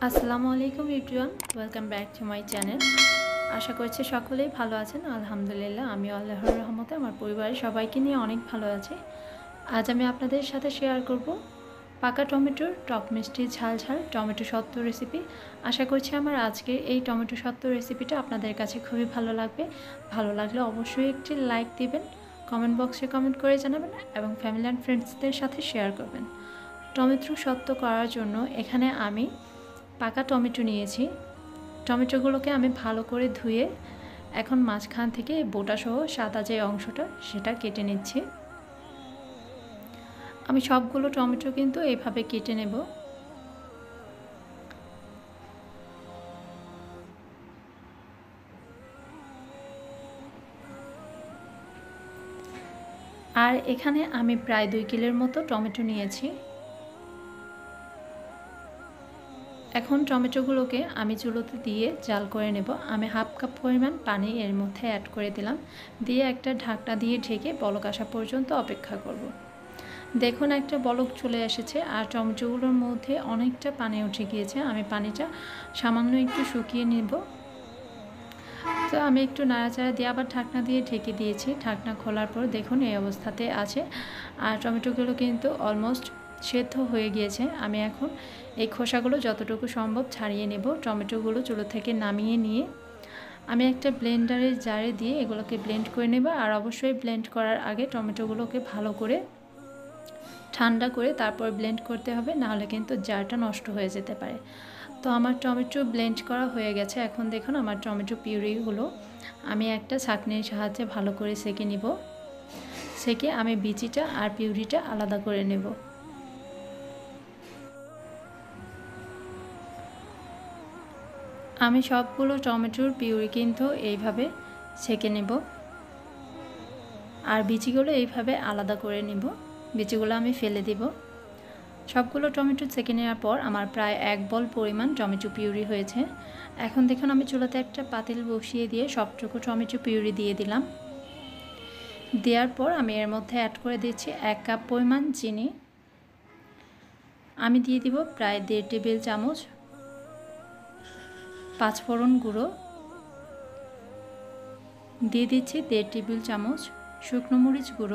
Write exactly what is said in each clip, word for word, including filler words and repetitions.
আসসালামু আলাইকুম everyone, welcome back to my channel. আশা করছি সকলেই ভালো আছেন। আলহামদুলিল্লাহ, আমি আল্লাহর রহমতে আমার পরিবারের সবাইকে নিয়ে অনেক ভালো আছি। আজ আমি আপনাদের সাথে শেয়ার করব পাকা টমেটোর টক মিষ্টি ঝাল ঝাল টমেটো সত্ত্ব রেসিপি। আশা করছি আমার আজকের এই টমেটো সত্ত্ব রেসিপিটা আপনাদের কাছে খুবই ভালো লাগবে। ভালো লাগলে অবশ্যই একটি লাইক দিবেন, কমেন্ট বক্সে কমেন্ট করে জানাবেন এবং ফ্যামিলি অ্যান্ড ফ্রেন্ডসদের সাথে শেয়ার করবেন। টমেটো সত্ত্ব করার জন্য এখানে আমি পাকা টমেটো নিয়েছি। টমেটোগুলোকে আমি ভালো করে ধুয়ে এখন মাঝখান থেকে বোটাসহ সাদা যে অংশটা সেটা কেটে নিচ্ছি। আমি সবগুলো টমেটো কিন্তু এইভাবে কেটে নেব। আর এখানে আমি প্রায় দুই কিলোর মতো টমেটো নিয়েছি। এখন টমেটোগুলোকে আমি চুলোতে দিয়ে জাল করে নেব। আমি হাফ কাপ পরিমাণ পানি এর মধ্যে অ্যাড করে দিলাম, দিয়ে একটা ঢাকনা দিয়ে ঢেকে বলক আসা পর্যন্ত অপেক্ষা করব। দেখুন একটা বলক চলে এসেছে আর টমেটোগুলোর মধ্যে অনেকটা পানি উঠে গিয়েছে। আমি পানিটা সামান্য একটু শুকিয়ে নেব। তো আমি একটু নাড়াচাড়া দিয়ে আবার ঢাকনা দিয়ে ঢেকে দিয়েছি। ঢাকনা খোলার পর দেখুন এই অবস্থাতে আছে আর টমেটোগুলো কিন্তু অলমোস্ট সেদ্ধ হয়ে গিয়েছে। আমি এখন এই খোসাগুলো যতটুকু সম্ভব ছাড়িয়ে নেব। টমেটোগুলো চুলো থেকে নামিয়ে নিয়ে আমি একটা ব্লেন্ডারের জারে দিয়ে এগুলোকে ব্লেন্ড করে নেব। আর অবশ্যই ব্লেন্ড করার আগে টমেটোগুলোকে ভালো করে ঠান্ডা করে তারপর ব্লেন্ড করতে হবে, নাহলে কিন্তু জারটা নষ্ট হয়ে যেতে পারে। তো আমার টমেটো ব্লেন্ড করা হয়ে গেছে। এখন দেখুন আমার টমেটো পিউরিগুলো আমি একটা ছাঁকনির সাহায্যে ভালো করে সেঁকে নিব। সেঁকে আমি বিচিটা আর পিউরিটা আলাদা করে নেব। আমি সবগুলো টমেটোর পিউরি কিন্তু এইভাবে ছেঁকে নেব আর বিচিগুলো এইভাবে আলাদা করে নেব। বিচিগুলো আমি ফেলে দিব। সবগুলো টমেটো ছেঁকে নেওয়ার পর আমার প্রায় এক বল পরিমাণ টমেটো পিউরি হয়েছে। এখন দেখুন আমি চুলাতে একটা পাতিল বসিয়ে দিয়ে সবটুকু টমেটো পিউরি দিয়ে দিলাম। দেওয়ার পর আমি এর মধ্যে অ্যাড করে দিচ্ছি এক কাপ পরিমাণ চিনি। আমি দিয়ে দিব প্রায় দেড় টেবিল চামচ পাঁচফোড়ন গুঁড়ো, দিয়ে দিচ্ছি দেড় টেবিল চামচ শুকনো মরিচ গুঁড়ো,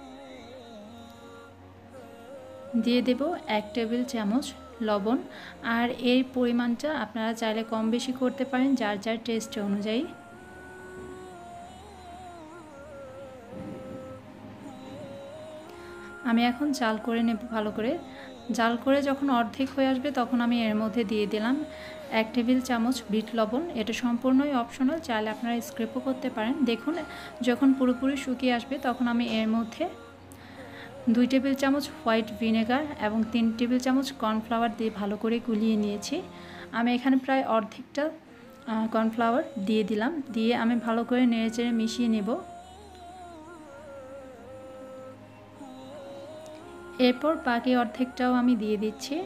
দিয়ে দেব এক টেবিল চামচ লবণ। আর এই পরিমাণটা আপনারা চাইলে কম বেশি করতে পারেন যার যার টেস্ট অনুযায়ী। আমি এখন জাল করে নেব ভালো করে। জাল করে যখন অর্ধেক হয়ে আসবে তখন আমি এর মধ্যে দিয়ে দিলাম এক টেবিল চামচ বিট লবণ। এটা সম্পূর্ণই অপশনাল, চাইলে আপনারা স্ক্রিপও করতে পারেন। দেখুন যখন পুরোপুরি শুকিয়ে আসবে তখন আমি এর মধ্যে দুই টেবিল চামচ হোয়াইট ভিনেগার এবং তিন টেবিল চামচ কর্নফ্লাওয়ার দিয়ে ভালো করে গুলিয়ে নিয়েছি। আমি এখানে প্রায় অর্ধেকটা কর্নফ্লাওয়ার দিয়ে দিলাম। দিয়ে আমি ভালো করে নেড়েচেড়ে মিশিয়ে নেব। এরপর বাকি অর্ধেকটাও আমি দিয়ে দিচ্ছি।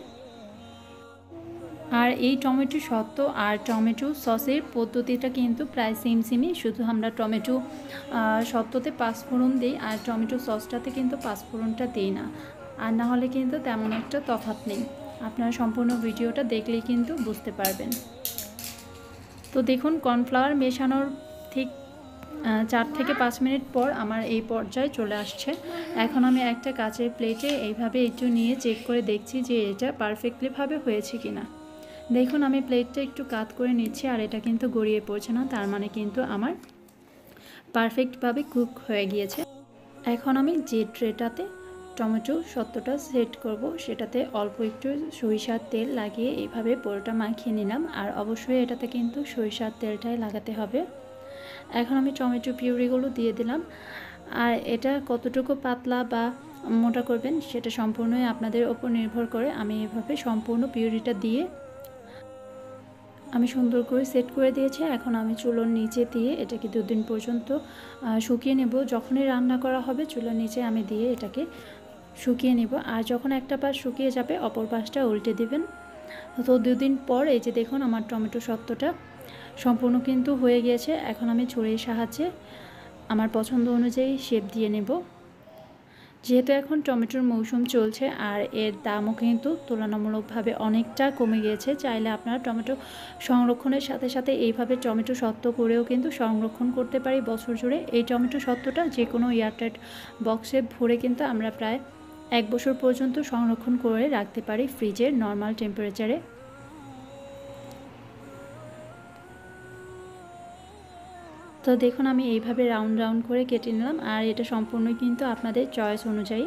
আর এই টমেটো সত্ত্ব আর টমেটো সসের পদ্ধতিটা কিন্তু প্রায় সেম সেমই, শুধু আমরা টমেটো সত্ত্বতে পাঁচফোড়ন দিই আর টমেটো সসটাতে কিন্তু পাঁচফোড়নটা দিই না। আর না হলে কিন্তু তেমন একটা তফাৎ নেই। আপনারা সম্পূর্ণ ভিডিওটা দেখলেই কিন্তু বুঝতে পারবেন। তো দেখুন কর্নফ্লাওয়ার মেশানোর ঠিক চার থেকে পাঁচ মিনিট পর আমার এই পর্যায়ে চলে আসছে। এখন আমি একটা কাচের প্লেটে এইভাবে একটু নিয়ে চেক করে দেখছি যে এটা পারফেক্টলিভাবে হয়েছে কিনা। দেখুন আমি প্লেটটা একটু কাত করে নিচ্ছি আর এটা কিন্তু গড়িয়ে পড়ছে না, তার মানে কিন্তু আমার পারফেক্টভাবে কুক হয়ে গিয়েছে। এখন আমি যে ট্রেটাতে টমেটো সত্ত্বটা সেট করব সেটাতে অল্প একটু সরিষার তেল লাগিয়ে এইভাবে পুরোটা মাখিয়ে নিলাম। আর অবশ্যই এটাতে কিন্তু সরিষার তেলটাই লাগাতে হবে। এখন আমি টমেটো পিউরিগুলো দিয়ে দিলাম। আর এটা কতটুকু পাতলা বা মোটা করবেন সেটা সম্পূর্ণই আপনাদের ওপর নির্ভর করে। আমি এভাবে সম্পূর্ণ পিউরিটা দিয়ে আমি সুন্দর করে সেট করে দিয়েছি। এখন আমি চুলোর নিচে দিয়ে এটাকে দুদিন পর্যন্ত শুকিয়ে নেব। যখনই রান্না করা হবে চুলোর নিচে আমি দিয়ে এটাকে শুকিয়ে নেব। আর যখন একটা পাশ শুকিয়ে যাবে অপর পাশটা উল্টে দিবেন। তো দুদিন পর এই যে দেখুন আমার টমেটো সত্ত্বটা সম্পূর্ণ কিন্তু হয়ে গিয়েছে। এখন আমি ছুরির সাহায্যে আমার পছন্দ অনুযায়ী শেপ দিয়ে নেব। যেহেতু এখন টমেটোর মৌসুম চলছে আর এর দামও কিন্তু তুলনামূলকভাবে অনেকটা কমে গিয়েছে, চাইলে আপনারা টমেটো সংরক্ষণের সাথে সাথে এইভাবে টমেটো সত্ত্ব করেও কিন্তু সংরক্ষণ করতে পারি বছর জুড়ে। এই টমেটো সত্ত্বটা যে কোনো এয়ারটাইট বক্সে ভরে কিন্তু আমরা প্রায় এক বছর পর্যন্ত সংরক্ষণ করে রাখতে পারি ফ্রিজের নর্মাল টেম্পারেচারে। তো দেখুন আমি এইভাবে রাউন্ড রাউন্ড করে কেটে নিলাম, আর এটা সম্পূর্ণই কিন্তু আপনাদের চয়েস অনুযায়ী।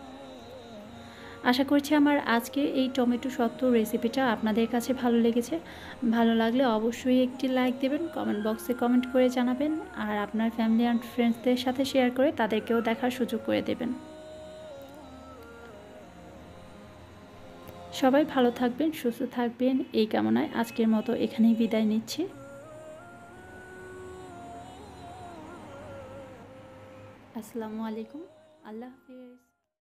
আশা করছি আমার আজকের এই টমেটো সত্ত্ব রেসিপিটা আপনাদের কাছে ভালো লেগেছে। ভালো লাগলে অবশ্যই একটি লাইক দেবেন, কমেন্ট বক্সে কমেন্ট করে জানাবেন, আর আপনার ফ্যামিলি অ্যান্ড ফ্রেন্ডসদের সাথে শেয়ার করে তাদেরকেও দেখার সুযোগ করে দেবেন। সবাই ভালো থাকবেন, সুস্থ থাকবেন এই কামনায় আজকের মতো এখানেই বিদায় নিচ্ছি। আসসালামু আলাইকুম, আল্লাহ হাফিজ।